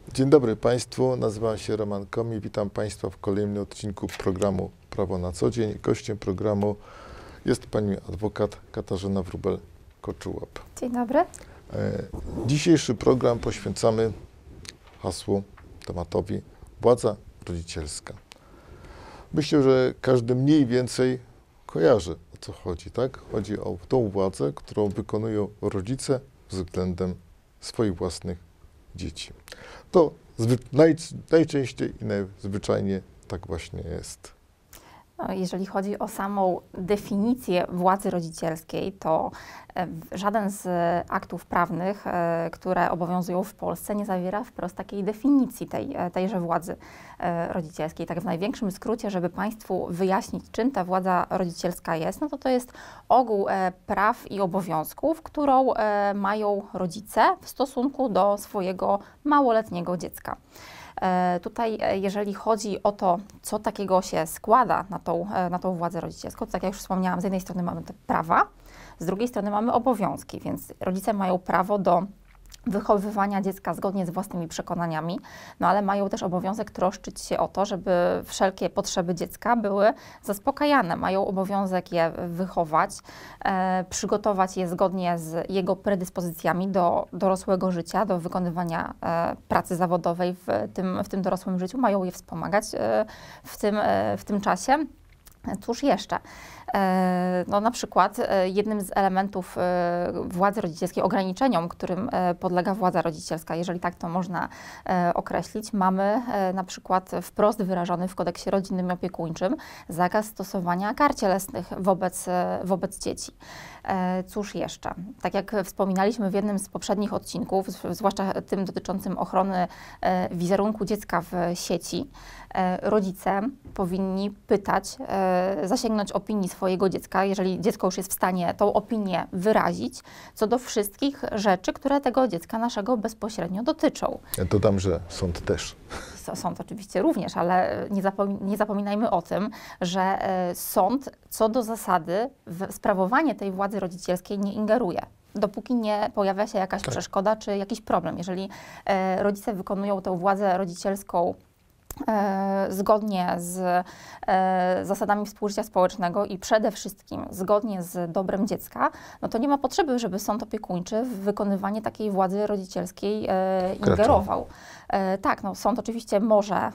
Dzień dobry Państwu, nazywam się Roman Komi, witam Państwa w kolejnym odcinku programu Prawo na co dzień. Gościem programu jest pani adwokat Katarzyna Wróbel-Koczułap. Dzień dobry. Dzisiejszy program poświęcamy hasłu, tematowi władza rodzicielska. Myślę, że każdy mniej więcej kojarzy, o co chodzi, tak? Chodzi o tą władzę, którą wykonują rodzice względem swoich własnych dzieci. To najczęściej i najzwyczajniej tak właśnie jest. Jeżeli chodzi o samą definicję władzy rodzicielskiej, to żaden z aktów prawnych, które obowiązują w Polsce, nie zawiera wprost takiej definicji tejże władzy rodzicielskiej. Tak w największym skrócie, żeby Państwu wyjaśnić, czym ta władza rodzicielska jest, no to jest ogół praw i obowiązków, którą mają rodzice w stosunku do swojego małoletniego dziecka. Tutaj, jeżeli chodzi o to, co takiego się składa na tą władzę rodzicielską, to tak jak już wspomniałam, z jednej strony mamy te prawa, z drugiej strony mamy obowiązki, więc rodzice mają prawo do wychowywania dziecka zgodnie z własnymi przekonaniami, no ale mają też obowiązek troszczyć się o to, żeby wszelkie potrzeby dziecka były zaspokajane. Mają obowiązek je wychować, przygotować je zgodnie z jego predyspozycjami do dorosłego życia, do wykonywania pracy zawodowej w tym dorosłym życiu. Mają je wspomagać w tym czasie. Cóż jeszcze? No, na przykład jednym z elementów władzy rodzicielskiej, ograniczeniom, którym podlega władza rodzicielska, jeżeli tak to można określić, mamy na przykład wprost wyrażony w kodeksie rodzinnym i opiekuńczym zakaz stosowania kar cielesnych wobec dzieci. Cóż jeszcze? Tak jak wspominaliśmy w jednym z poprzednich odcinków, zwłaszcza tym dotyczącym ochrony wizerunku dziecka w sieci, rodzice powinni pytać, zasięgnąć opinii swojego dziecka, jeżeli dziecko już jest w stanie tą opinię wyrazić, co do wszystkich rzeczy, które tego dziecka naszego bezpośrednio dotyczą. Ja dodam, że sąd też. Sąd oczywiście również, ale nie zapominajmy o tym, że sąd co do zasady w sprawowanie tej władzy rodzicielskiej nie ingeruje. Dopóki nie pojawia się jakaś przeszkoda czy jakiś problem. Jeżeli rodzice wykonują tę władzę rodzicielską zgodnie z zasadami współżycia społecznego i przede wszystkim zgodnie z dobrem dziecka, no to nie ma potrzeby, żeby sąd opiekuńczy w wykonywanie takiej władzy rodzicielskiej ingerował. Tak, no, sąd oczywiście może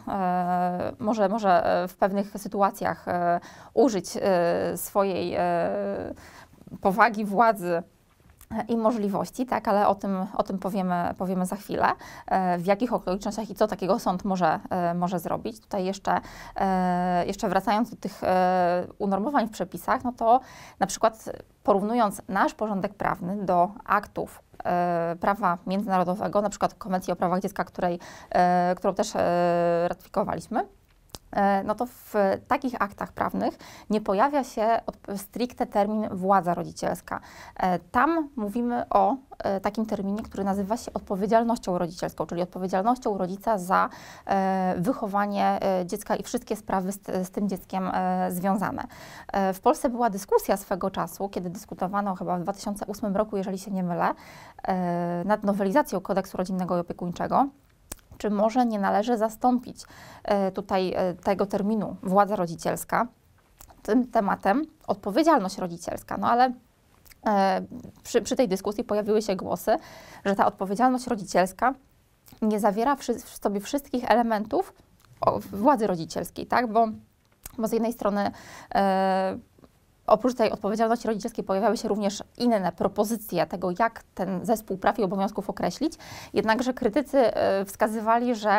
w pewnych sytuacjach użyć swojej powagi władzy i możliwości, tak, ale o tym powiemy za chwilę, w jakich okolicznościach i co takiego sąd może zrobić. Tutaj jeszcze wracając do tych unormowań w przepisach, no to na przykład porównując nasz porządek prawny do aktów prawa międzynarodowego, na przykład Konwencji o prawach dziecka, którą też ratyfikowaliśmy, no to w takich aktach prawnych nie pojawia się stricte termin władza rodzicielska. Tam mówimy o takim terminie, który nazywa się odpowiedzialnością rodzicielską, czyli odpowiedzialnością rodzica za wychowanie dziecka i wszystkie sprawy z tym dzieckiem związane. W Polsce była dyskusja swego czasu, kiedy dyskutowano chyba w 2008 roku, jeżeli się nie mylę, nad nowelizacją kodeksu rodzinnego i opiekuńczego. Czy może nie należy zastąpić tutaj tego terminu władza rodzicielska tym tematem odpowiedzialność rodzicielska? No ale przy tej dyskusji pojawiły się głosy, że ta odpowiedzialność rodzicielska nie zawiera w sobie wszystkich elementów władzy rodzicielskiej, tak? Bo z jednej strony oprócz tej odpowiedzialności rodzicielskiej pojawiały się również inne propozycje tego, jak ten zespół praw i obowiązków określić. Jednakże krytycy wskazywali, że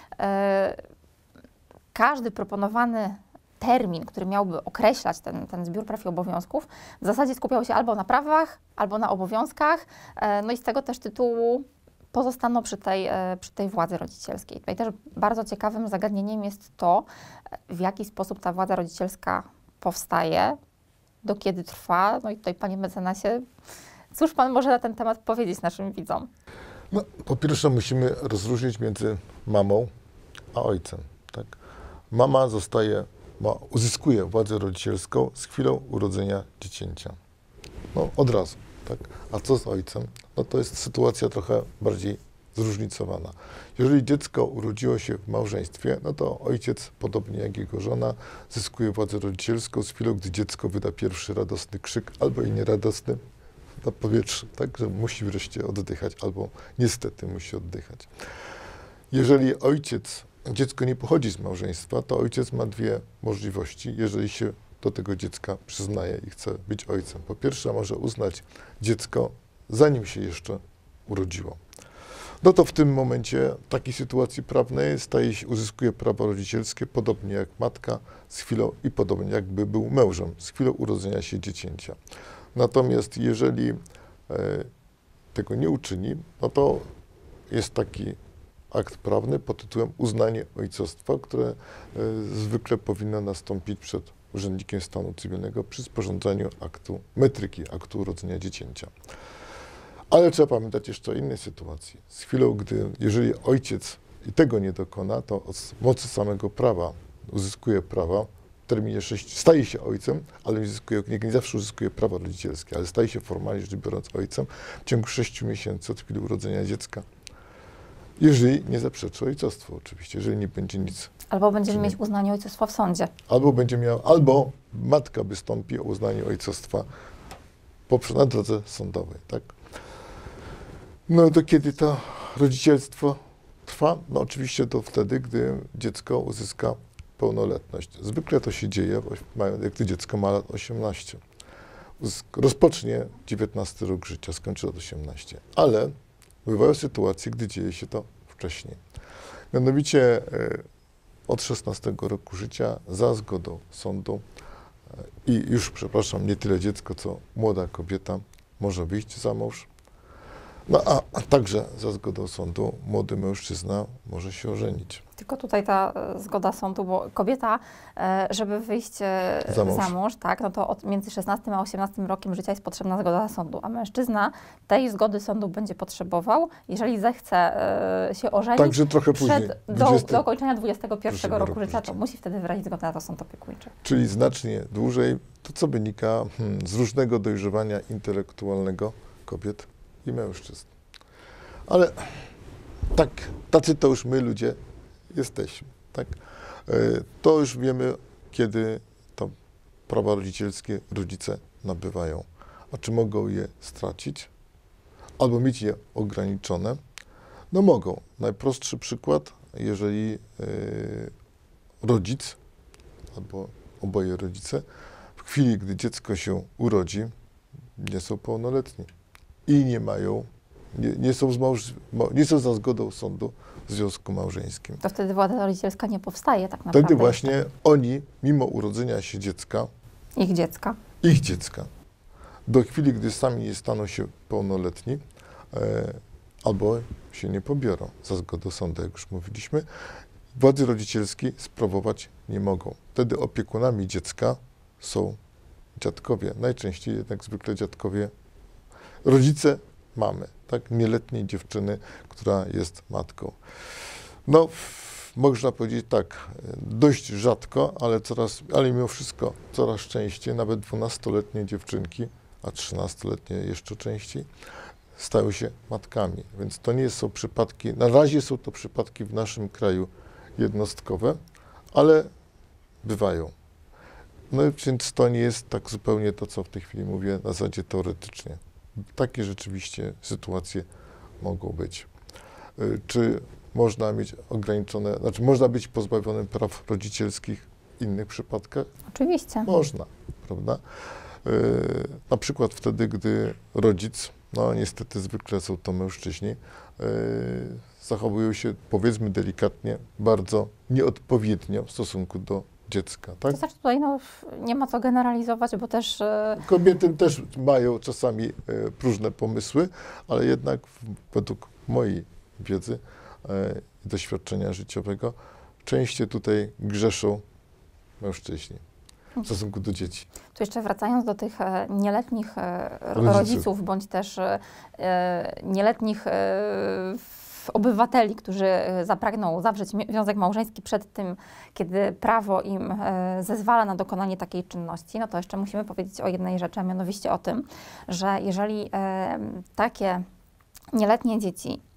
każdy proponowany termin, który miałby określać ten zbiór praw i obowiązków, w zasadzie skupiał się albo na prawach, albo na obowiązkach. No i z tego też tytułu pozostano przy tej władzy rodzicielskiej. Tutaj też bardzo ciekawym zagadnieniem jest to, w jaki sposób ta władza rodzicielska powstaje, do kiedy trwa. No i tutaj, panie mecenasie, cóż pan może na ten temat powiedzieć naszym widzom? No, po pierwsze musimy rozróżnić między mamą a ojcem. Tak? Mama uzyskuje władzę rodzicielską z chwilą urodzenia dziecięcia. No, od razu. Tak? A co z ojcem? No to jest sytuacja trochę bardziej zróżnicowana. Jeżeli dziecko urodziło się w małżeństwie, no to ojciec, podobnie jak jego żona, zyskuje władzę rodzicielską z chwilą, gdy dziecko wyda pierwszy radosny krzyk, albo i nieradosny na powietrzu, tak, że musi wreszcie oddychać, albo niestety musi oddychać. Jeżeli dziecko nie pochodzi z małżeństwa, to ojciec ma dwie możliwości, jeżeli się do tego dziecka przyznaje i chce być ojcem. Po pierwsze, może uznać dziecko, zanim się jeszcze urodziło. No to w tym momencie takiej sytuacji prawnej uzyskuje prawa rodzicielskie, podobnie jak matka, z chwilą i podobnie jakby był mężem, z chwilą urodzenia się dziecięcia. Natomiast jeżeli tego nie uczyni, no to jest taki akt prawny pod tytułem uznanie ojcostwa, które zwykle powinno nastąpić przed urzędnikiem stanu cywilnego przy sporządzaniu metryki aktu urodzenia dziecięcia. Ale trzeba pamiętać jeszcze o innej sytuacji. Z chwilą, jeżeli ojciec i tego nie dokona, to z mocy samego prawa uzyskuje prawa w terminie 6, staje się ojcem, ale nie zawsze uzyskuje prawa rodzicielskie, ale staje się formalnie rzecz biorąc ojcem w ciągu 6 miesięcy od chwili urodzenia dziecka. Jeżeli nie zaprzeczy ojcostwo oczywiście, jeżeli nie będzie nic. Albo będziemy mieć uznanie ojcostwa w sądzie. Albo matka wystąpi o uznanie ojcostwa na drodze sądowej, tak? No to kiedy to rodzicielstwo trwa? No oczywiście to wtedy, gdy dziecko uzyska pełnoletność. Zwykle to się dzieje, gdy dziecko ma lat 18. Rozpocznie 19 rok życia, skończy lat 18. Ale bywają sytuacje, gdy dzieje się to wcześniej. Mianowicie od 16 roku życia za zgodą sądu i już, przepraszam, nie tyle dziecko, co młoda kobieta może wyjść za mąż. No a także za zgodą sądu młody mężczyzna może się ożenić. Tylko tutaj ta zgoda sądu, bo kobieta, żeby wyjść za mąż, tak, no to między 16 a 18 rokiem życia jest potrzebna zgoda sądu, a mężczyzna tej zgody sądu będzie potrzebował, jeżeli zechce się ożenić także trochę później, do ukończenia 21 roku życia, to musi wtedy wyrazić zgodę na to sąd opiekuńczy. Czyli znacznie dłużej, to co wynika z różnego dojrzewania intelektualnego kobiet i mężczyzn. Ale tak, tacy to już my ludzie jesteśmy, tak? To już wiemy, kiedy to prawa rodzicielskie rodzice nabywają. A czy mogą je stracić? Albo mieć je ograniczone? No mogą. Najprostszy przykład, jeżeli rodzic, albo oboje rodzice, w chwili, gdy dziecko się urodzi, nie są pełnoletni i nie mają, nie są za zgodą sądu w związku małżeńskim. To wtedy władza rodzicielska nie powstaje tak naprawdę. Wtedy właśnie oni, mimo urodzenia się dziecka, ich dziecka, do chwili, gdy sami nie staną się pełnoletni, albo się nie pobiorą za zgodą sądu, jak już mówiliśmy, władzy rodzicielskiej sprawować nie mogą. Wtedy opiekunami dziecka są dziadkowie. Najczęściej jednak zwykle dziadkowie, rodzice mamy, tak, nieletniej dziewczyny, która jest matką. No, można powiedzieć tak, dość rzadko, ale mimo wszystko coraz częściej, nawet 12-letnie dziewczynki, a 13-letnie jeszcze częściej, stają się matkami. Więc to nie są przypadki, na razie są to przypadki w naszym kraju jednostkowe, ale bywają. No więc to nie jest tak zupełnie to, co w tej chwili mówię, na zasadzie teoretycznie. Takie rzeczywiście sytuacje mogą być. Czy można mieć ograniczone, znaczy można być pozbawionym praw rodzicielskich w innych przypadkach? Oczywiście. Można, prawda? Na przykład wtedy, gdy rodzic, no niestety zwykle są to mężczyźni, zachowują się, powiedzmy delikatnie, bardzo nieodpowiednio w stosunku do dziecka, tak? To znaczy tutaj nie ma co generalizować, bo też... Kobiety też mają czasami próżne pomysły, ale jednak według mojej wiedzy i doświadczenia życiowego częściej tutaj grzeszą mężczyźni w stosunku do dzieci. Tu jeszcze wracając do tych nieletnich rodziców, bądź też nieletnich obywateli, którzy zapragną zawrzeć związek małżeński przed tym, kiedy prawo im zezwala na dokonanie takiej czynności, no to jeszcze musimy powiedzieć o jednej rzeczy, a mianowicie o tym, że jeżeli takie nieletnie dzieci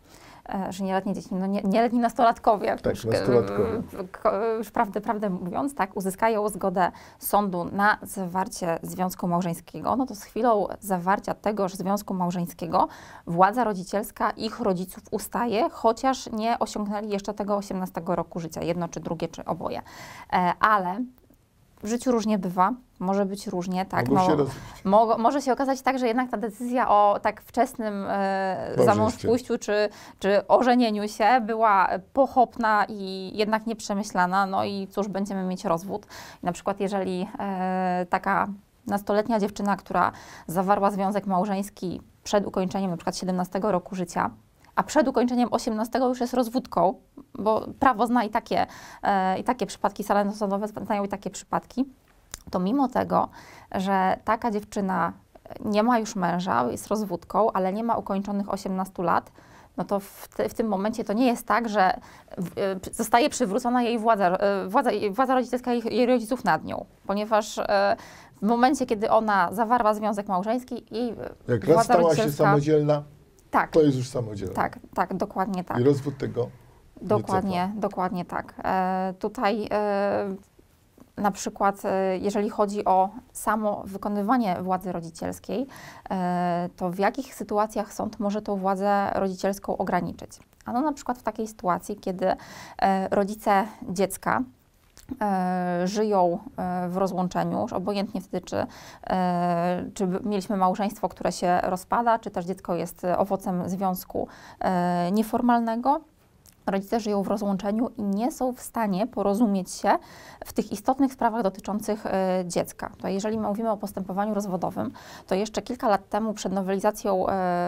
że nieletnie dzieci, no nieletni nastolatkowie, Tak, nastolatkowie. Już prawdę mówiąc, tak, uzyskają zgodę sądu na zawarcie związku małżeńskiego, no to z chwilą zawarcia tegoż związku małżeńskiego władza rodzicielska ich rodziców ustaje, chociaż nie osiągnęli jeszcze tego 18 roku życia, jedno czy drugie, czy oboje. Ale w życiu różnie bywa, może być różnie, tak. Może się okazać tak, że jednak ta decyzja o tak wczesnym zamążpójściu czy ożenieniu się była pochopna i jednak nieprzemyślana, no i cóż, będziemy mieć rozwód. Na przykład jeżeli taka nastoletnia dziewczyna, która zawarła związek małżeński przed ukończeniem na przykład 17 roku życia, a przed ukończeniem 18 już jest rozwódką, bo prawo zna i takie przypadki, sale sądowe znają i takie przypadki, to mimo tego, że taka dziewczyna nie ma już męża, jest rozwódką, ale nie ma ukończonych 18 lat, no to w tym momencie to nie jest tak, że zostaje przywrócona jej władza rodzicielska jej rodziców nad nią, ponieważ w momencie, kiedy ona zawarła związek małżeński, jej jak władza raz stała rodzicielska... się samodzielna, tak, to jest już samodzielna. Tak, dokładnie tak. I rozwód tego Dokładnie tak. Tutaj na przykład, jeżeli chodzi o samo wykonywanie władzy rodzicielskiej, to w jakich sytuacjach sąd może tą władzę rodzicielską ograniczyć? Ano na przykład w takiej sytuacji, kiedy rodzice dziecka żyją w rozłączeniu, już obojętnie wtedy, czy mieliśmy małżeństwo, które się rozpada, czy też dziecko jest owocem związku nieformalnego. Rodzice żyją w rozłączeniu i nie są w stanie porozumieć się w tych istotnych sprawach dotyczących dziecka. To jeżeli mówimy o postępowaniu rozwodowym, to jeszcze kilka lat temu przed nowelizacją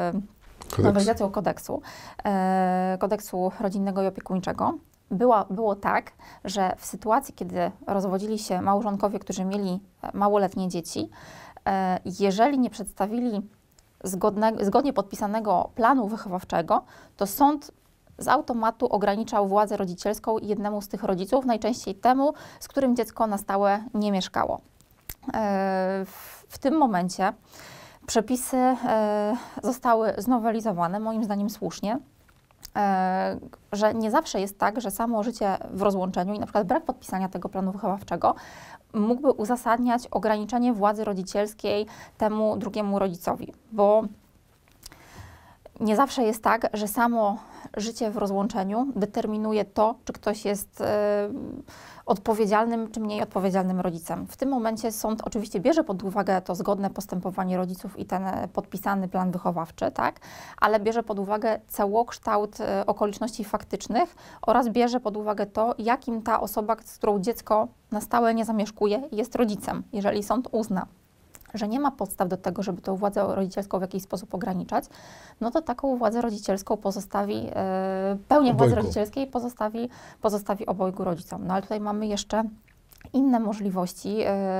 kodeksu rodzinnego i opiekuńczego było tak, że w sytuacji, kiedy rozwodzili się małżonkowie, którzy mieli małoletnie dzieci, jeżeli nie przedstawili zgodnie podpisanego planu wychowawczego, to sąd z automatu ograniczał władzę rodzicielską jednemu z tych rodziców, najczęściej temu, z którym dziecko na stałe nie mieszkało. W tym momencie przepisy zostały znowelizowane, moim zdaniem słusznie, że nie zawsze jest tak, że samo życie w rozłączeniu i na przykład brak podpisania tego planu wychowawczego mógłby uzasadniać ograniczenie władzy rodzicielskiej temu drugiemu rodzicowi, bo nie zawsze jest tak, że samo życie w rozłączeniu determinuje to, czy ktoś jest odpowiedzialnym, czy mniej odpowiedzialnym rodzicem. W tym momencie sąd oczywiście bierze pod uwagę to zgodne postępowanie rodziców i ten podpisany plan wychowawczy, tak? Ale bierze pod uwagę całokształt okoliczności faktycznych oraz bierze pod uwagę to, jakim ta osoba, z którą dziecko na stałe nie zamieszkuje, jest rodzicem. Jeżeli sąd uzna, że nie ma podstaw do tego, żeby tą władzę rodzicielską w jakiś sposób ograniczać, no to taką władzę rodzicielską pozostawi, pełnię władzy rodzicielskiej pozostawi obojgu rodzicom. No ale tutaj mamy jeszcze inne możliwości,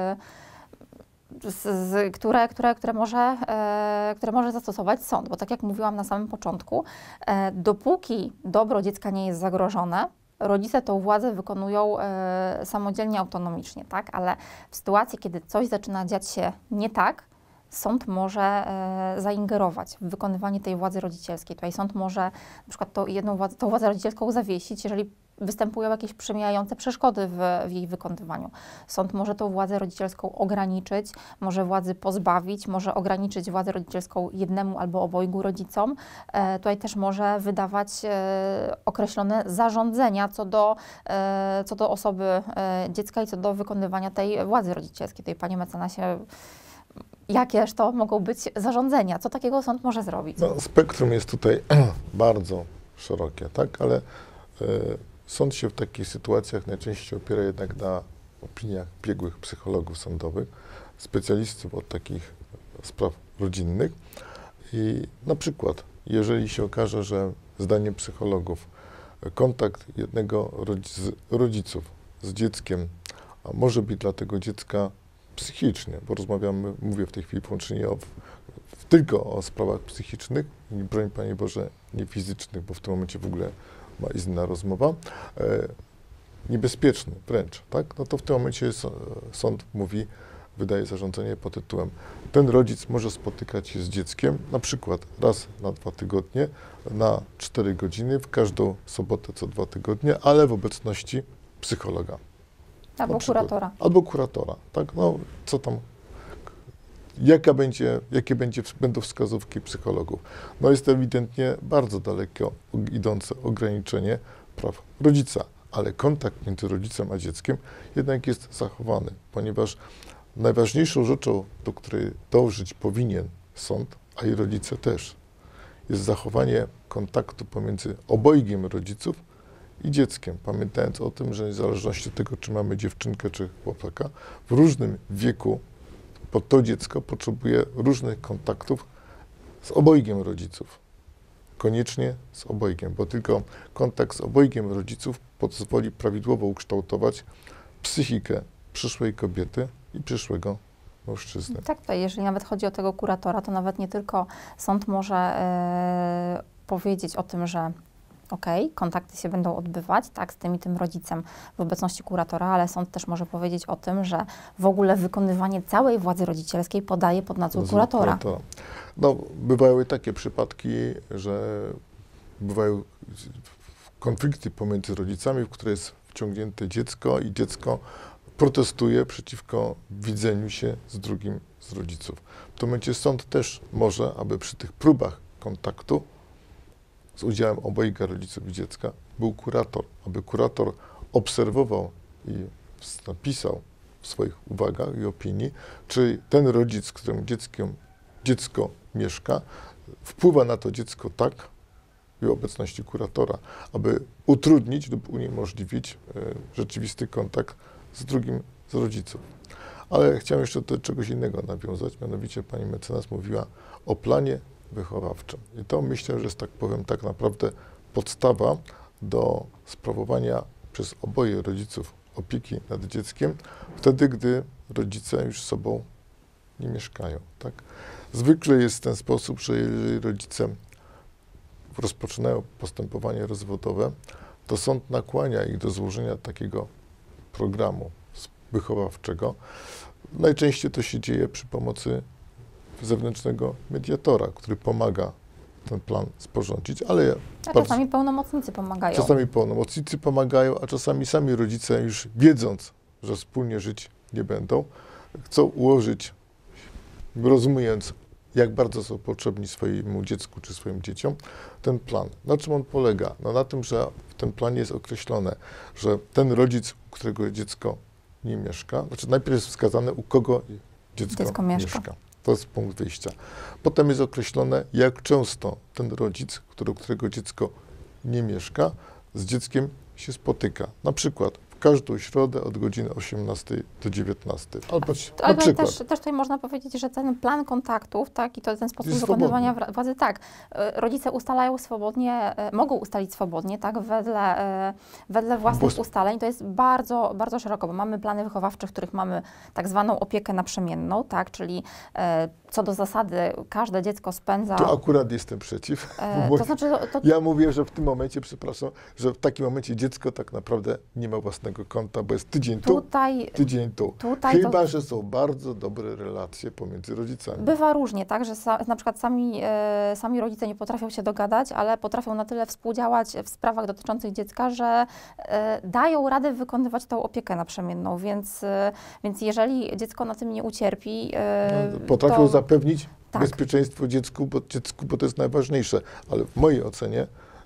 które może zastosować sąd, bo tak jak mówiłam na samym początku, dopóki dobro dziecka nie jest zagrożone, rodzice tą władzę wykonują samodzielnie, autonomicznie, tak? Ale w sytuacji, kiedy coś zaczyna dziać się nie tak, sąd może zaingerować w wykonywanie tej władzy rodzicielskiej. Tutaj sąd może na przykład tą władzę rodzicielską zawiesić, jeżeli występują jakieś przemijające przeszkody w jej wykonywaniu. Sąd może tą władzę rodzicielską ograniczyć, może władzy pozbawić, może ograniczyć władzę rodzicielską jednemu albo obojgu rodzicom. Tutaj też może wydawać określone zarządzenia co do osoby dziecka i co do wykonywania tej władzy rodzicielskiej. Tutaj, panie mecenasie, jakież to mogą być zarządzenia? Co takiego sąd może zrobić? No, spektrum jest tutaj bardzo szerokie, tak? Ale sąd się w takich sytuacjach najczęściej opiera jednak na opiniach biegłych psychologów sądowych, specjalistów od takich spraw rodzinnych. I na przykład, jeżeli się okaże, że zdaniem psychologów kontakt jednego z rodziców z dzieckiem może być dla tego dziecka psychicznie, bo mówię w tej chwili wyłącznie tylko o sprawach psychicznych i broń Panie Boże, nie fizycznych, bo w tym momencie w ogóle ma inna rozmowa, niebezpieczny wręcz, tak? No to w tym momencie sąd mówi, wydaje zarządzenie pod tytułem: ten rodzic może spotykać się z dzieckiem na przykład raz na 2 tygodnie, na 4 godziny, w każdą sobotę co 2 tygodnie, ale w obecności psychologa. Albo kuratora. Albo kuratora, tak? No, co tam, jakie będą wskazówki psychologów? No jest to ewidentnie bardzo daleko idące ograniczenie praw rodzica, ale kontakt między rodzicem a dzieckiem jednak jest zachowany, ponieważ najważniejszą rzeczą, do której dążyć powinien sąd, a i rodzice też, jest zachowanie kontaktu pomiędzy obojgiem rodziców i dzieckiem, pamiętając o tym, że niezależnie od tego, czy mamy dziewczynkę, czy chłopaka, w różnym wieku to dziecko potrzebuje różnych kontaktów z obojgiem rodziców. Koniecznie z obojgiem, bo tylko kontakt z obojgiem rodziców pozwoli prawidłowo ukształtować psychikę przyszłej kobiety i przyszłego mężczyzny. Tak, to jeżeli nawet chodzi o tego kuratora, to nawet nie tylko sąd może powiedzieć o tym, że kontakty się będą odbywać, tak, z tym i tym rodzicem w obecności kuratora, ale sąd też może powiedzieć o tym, że w ogóle wykonywanie całej władzy rodzicielskiej podaje pod nadzór kuratora. No, bywały takie przypadki, że bywają konflikty pomiędzy rodzicami, w które jest wciągnięte dziecko i dziecko protestuje przeciwko widzeniu się z drugim z rodziców. W tym momencie sąd też może, aby przy tych próbach kontaktu z udziałem obojga rodziców i dziecka był kurator, aby kurator obserwował i napisał w swoich uwagach i opinii, czy ten rodzic, z którym dziecko mieszka, wpływa na to dziecko tak, w obecności kuratora, aby utrudnić lub uniemożliwić rzeczywisty kontakt z drugim z rodziców. Ale chciałem jeszcze do czegoś innego nawiązać, mianowicie pani mecenas mówiła o planie wychowawczym. I to myślę, że jest, tak powiem, tak naprawdę podstawa do sprawowania przez oboje rodziców opieki nad dzieckiem, wtedy, gdy rodzice już z sobą nie mieszkają. Tak? Zwykle jest w ten sposób, że jeżeli rodzice rozpoczynają postępowanie rozwodowe, to sąd nakłania ich do złożenia takiego programu wychowawczego. Najczęściej to się dzieje przy pomocy zewnętrznego mediatora, który pomaga ten plan sporządzić, ale czasami pełnomocnicy pomagają. Czasami pełnomocnicy pomagają, a czasami sami rodzice, już wiedząc, że wspólnie żyć nie będą, chcą ułożyć, rozumując, jak bardzo są potrzebni swojemu dziecku czy swoim dzieciom, ten plan. Na czym on polega? No na tym, że w tym planie jest określone, że ten rodzic, u którego dziecko nie mieszka, znaczy najpierw jest wskazane, u kogo dziecko mieszka. To jest punkt wyjścia. Potem jest określone, jak często ten rodzic, u którego dziecko nie mieszka, z dzieckiem się spotyka. Na przykład w każdą środę od godziny 18 do 19. Ale też tutaj można powiedzieć, że ten plan kontaktów, tak, i to ten sposób wykonywania władzy, tak, rodzice ustalają swobodnie, mogą ustalić swobodnie, tak, wedle własnych ustaleń. To jest bardzo, bardzo szeroko, bo mamy plany wychowawcze, w których mamy tak zwaną opiekę naprzemienną, tak, czyli co do zasady każde dziecko spędza... Tu akurat jestem przeciw. To znaczy, ja mówię, że w tym momencie, przepraszam, że w takim momencie dziecko tak naprawdę nie ma własnego konta, bo jest tydzień tu, tydzień tu. Chyba, że są bardzo dobre relacje pomiędzy rodzicami. Bywa różnie, tak, że na przykład sami rodzice nie potrafią się dogadać, ale potrafią na tyle współdziałać w sprawach dotyczących dziecka, że dają radę wykonywać tą opiekę naprzemienną, więc jeżeli dziecko na tym nie ucierpi, potrafią zapewnić bezpieczeństwo dziecku, bo to jest najważniejsze. Ale w mojej ocenie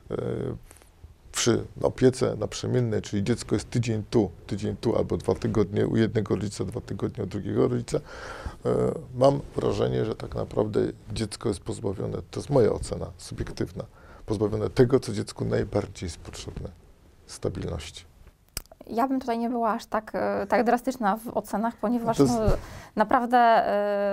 przy opiece naprzemiennej, czyli dziecko jest tydzień tu albo 2 tygodnie u jednego rodzica, 2 tygodnie u drugiego rodzica, mam wrażenie, że tak naprawdę dziecko jest pozbawione, to jest moja ocena subiektywna, pozbawione tego, co dziecku najbardziej jest potrzebne, stabilności. Ja bym tutaj nie była aż tak drastyczna w ocenach, ponieważ naprawdę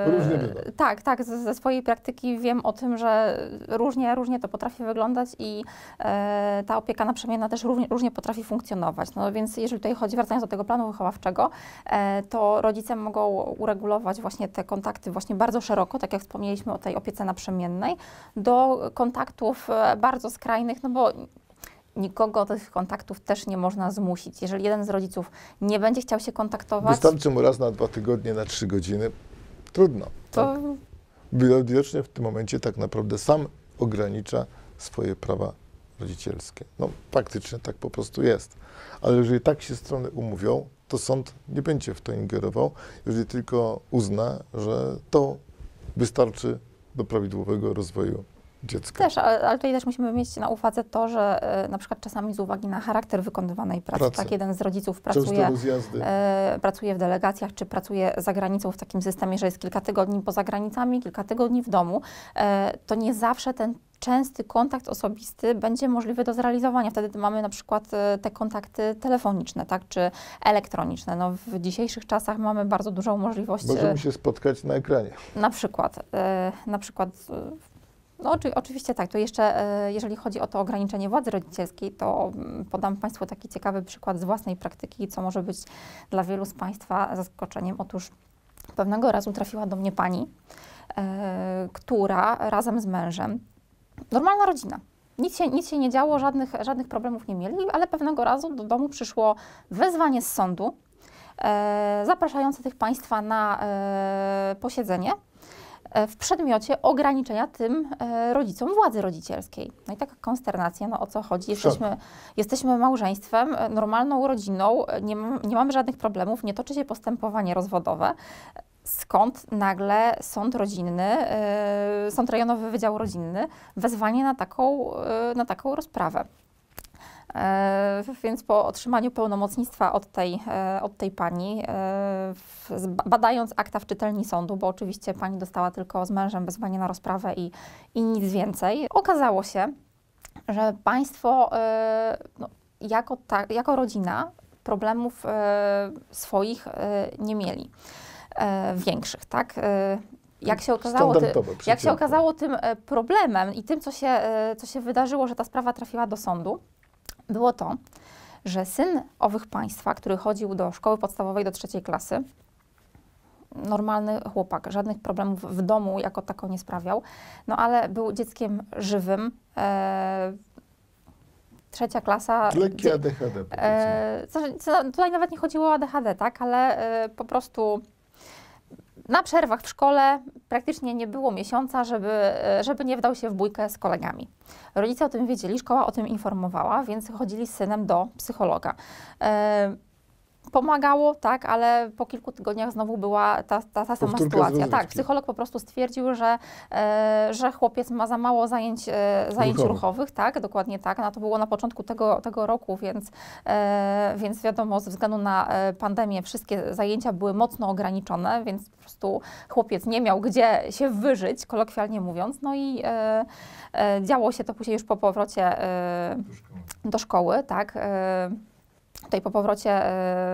tak, ze swojej praktyki wiem o tym, że różnie to potrafi wyglądać i ta opieka naprzemienna też różnie potrafi funkcjonować. No więc jeżeli tutaj chodzi, wracając do tego planu wychowawczego, to rodzice mogą uregulować właśnie te kontakty właśnie bardzo szeroko, tak jak wspomnieliśmy o tej opiece naprzemiennej, do kontaktów bardzo skrajnych, no bo nikogo do tych kontaktów też nie można zmusić. Jeżeli jeden z rodziców nie będzie chciał się kontaktować, Wystarczy mu raz na 2 tygodnie, na 3 godziny. Trudno. to Tak? Widocznie w tym momencie tak naprawdę sam ogranicza swoje prawa rodzicielskie. No faktycznie tak po prostu jest. Ale jeżeli tak się strony umówią, to sąd nie będzie w to ingerował, jeżeli tylko uzna, że to wystarczy do prawidłowego rozwoju dziecka. też, ale tutaj też musimy mieć na uwadze to, że na przykład czasami z uwagi na charakter wykonywanej pracy, tak, jeden z rodziców Często pracuje, rozjazdy. pracuje w delegacjach, czy pracuje za granicą w takim systemie, że jest kilka tygodni poza granicami, kilka tygodni w domu, to nie zawsze ten częsty kontakt osobisty będzie możliwy do zrealizowania. Wtedy mamy na przykład te kontakty telefoniczne, tak, czy elektroniczne. No, w dzisiejszych czasach mamy bardzo dużą możliwość. Możemy się spotkać na ekranie. Na przykład, no oczywiście tak, to jeszcze jeżeli chodzi o to ograniczenie władzy rodzicielskiej, to podam Państwu taki ciekawy przykład z własnej praktyki, co może być dla wielu z Państwa zaskoczeniem. Otóż pewnego razu trafiła do mnie pani, która razem z mężem, normalna rodzina, nic się nie działo, żadnych problemów nie mieli, ale pewnego razu do domu przyszło wezwanie z sądu zapraszające tych państwa na posiedzenie w przedmiocie ograniczenia tym rodzicom władzy rodzicielskiej. No i taka konsternacja, no o co chodzi? Jesteśmy małżeństwem, normalną rodziną, nie mamy żadnych problemów, nie toczy się postępowanie rozwodowe. Skąd nagle sąd rodzinny, Sąd Rejonowy Wydział Rodzinny wezwanie na taką rozprawę? Więc po otrzymaniu pełnomocnictwa od tej pani, badając akta w czytelni sądu, bo oczywiście pani dostała tylko z mężem wezwanie na rozprawę i nic więcej, okazało się, że państwo jako rodzina problemów swoich nie mieli. Większych, tak? Jak się okazało, tym problemem i tym, co się wydarzyło, że ta sprawa trafiła do sądu, było to, że syn owych państwa, który chodził do szkoły podstawowej do 3. klasy, normalny chłopak, żadnych problemów w domu jako tako nie sprawiał, no ale był dzieckiem żywym, 3. klasa. Lekkie ADHD, tutaj nawet nie chodziło o ADHD, tak, ale po prostu na przerwach w szkole praktycznie nie było miesiąca, żeby nie wdał się w bójkę z kolegami. Rodzice o tym wiedzieli, szkoła o tym informowała, więc chodzili z synem do psychologa. Pomagało, tak, ale po kilku tygodniach znowu była ta sama sytuacja. Tak, psycholog po prostu stwierdził, że chłopiec ma za mało zajęć ruchowych, tak, dokładnie tak. No to było na początku tego roku, więc wiadomo, ze względu na pandemię wszystkie zajęcia były mocno ograniczone, więc po prostu chłopiec nie miał gdzie się wyżyć, kolokwialnie mówiąc. No i działo się to później już po powrocie do szkoły, tak. Tutaj po powrocie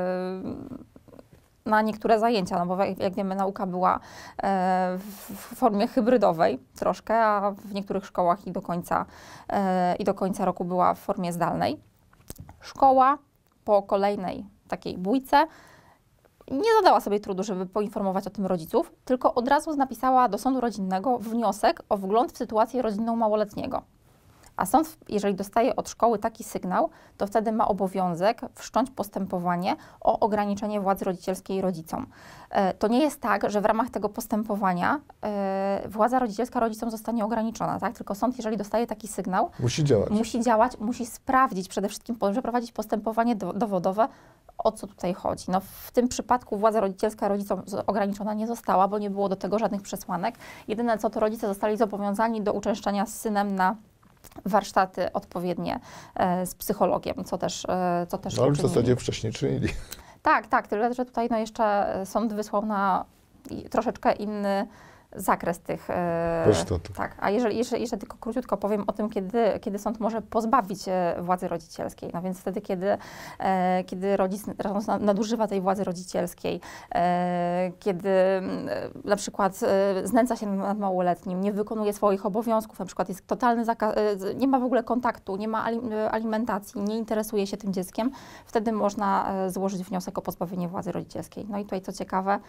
na niektóre zajęcia, no bo jak wiemy, nauka była w formie hybrydowej troszkę, a w niektórych szkołach i do końca roku była w formie zdalnej. Szkoła po kolejnej takiej bójce nie zadała sobie trudu, żeby poinformować o tym rodziców, tylko od razu napisała do sądu rodzinnego wniosek o wgląd w sytuację rodzinną małoletniego. A sąd, jeżeli dostaje od szkoły taki sygnał, to wtedy ma obowiązek wszcząć postępowanie o ograniczenie władzy rodzicielskiej rodzicom. To nie jest tak, że w ramach tego postępowania władza rodzicielska rodzicom zostanie ograniczona, tak? Tylko sąd, jeżeli dostaje taki sygnał, musi działać, musi sprawdzić przede wszystkim, przeprowadzić postępowanie dowodowe, o co tutaj chodzi. No, w tym przypadku władza rodzicielska rodzicom ograniczona nie została, bo nie było do tego żadnych przesłanek. Jedyne co, to rodzice zostali zobowiązani do uczęszczania z synem na warsztaty odpowiednie z psychologiem, co też no, ale w zasadzie wcześniej czynili. Tak, tyle, że tutaj no jeszcze sąd wysłał na troszeczkę inny zakres tych warsztatów. Tak, a jeżeli tylko króciutko powiem o tym, kiedy sąd może pozbawić władzy rodzicielskiej. No więc wtedy, kiedy rodzic nadużywa tej władzy rodzicielskiej, kiedy na przykład znęca się nad małoletnim, nie wykonuje swoich obowiązków, na przykład jest totalny zakaz, nie ma w ogóle kontaktu, nie ma alimentacji, nie interesuje się tym dzieckiem, wtedy można złożyć wniosek o pozbawienie władzy rodzicielskiej. No i tutaj co ciekawe,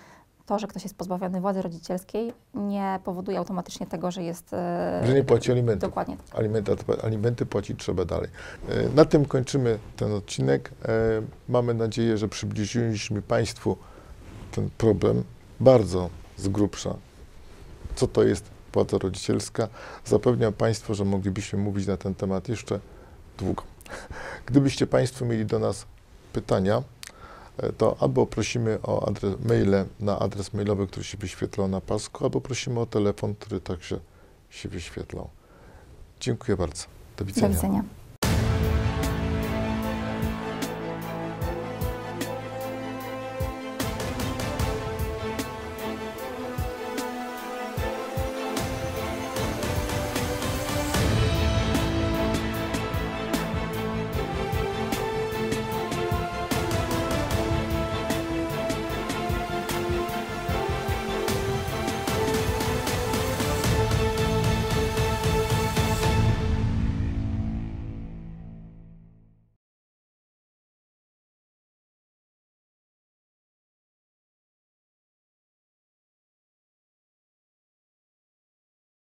to, że ktoś jest pozbawiony władzy rodzicielskiej, nie powoduje automatycznie tego, że jest... Że nie płaci alimentów. Dokładnie. Alimenty płacić trzeba dalej. Na tym kończymy ten odcinek. Mamy nadzieję, że przybliżyliśmy Państwu ten problem bardzo z grubsza. Co to jest władza rodzicielska? Zapewniam Państwa, że moglibyśmy mówić na ten temat jeszcze długo. Gdybyście Państwo mieli do nas pytania, to albo prosimy o maile na adres mailowy, który się wyświetlał na pasku, albo prosimy o telefon, który także się wyświetlał. Dziękuję bardzo. Do widzenia. Do widzenia.